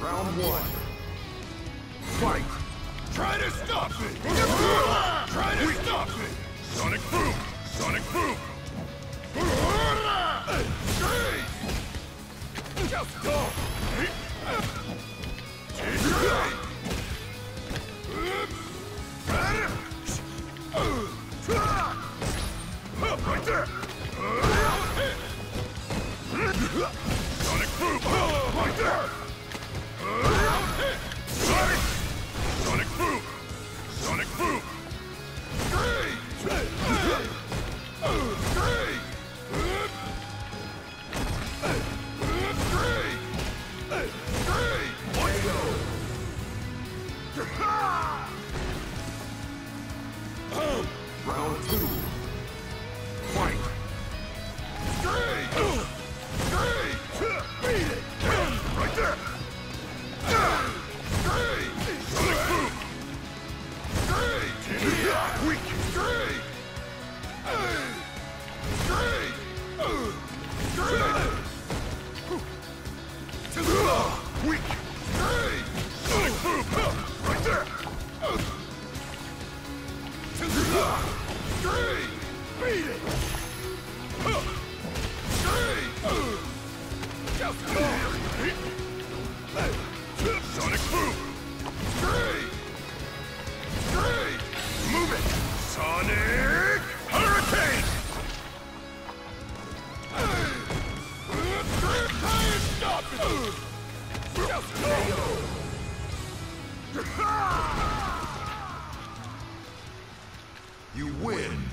Round one. Fight! Try to stop me! Try to stop me! Sonic Boom! Sonic Boom! Just go! Right there! Sonic Boom! Right there! Sonic Boom! Sonic Boom! Round two. Fight! Beat it! Right there! Sonic Boom! Weak! Weak! Sonic Boom! Right there! Beat it! Just go! Sonic Boom! Move it! Sonic Hurricane! Stop it! Just go! You win!